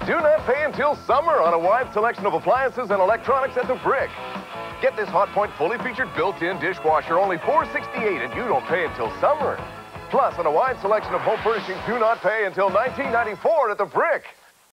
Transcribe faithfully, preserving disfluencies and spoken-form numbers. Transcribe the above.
Do not pay until summer on a wide selection of appliances and electronics at the Brick. Get this Hotpoint fully featured built-in dishwasher, only four sixty-eight, and you don't pay until summer. Plus, on a wide selection of home furnishings, do not pay until nineteen ninety-four at the Brick.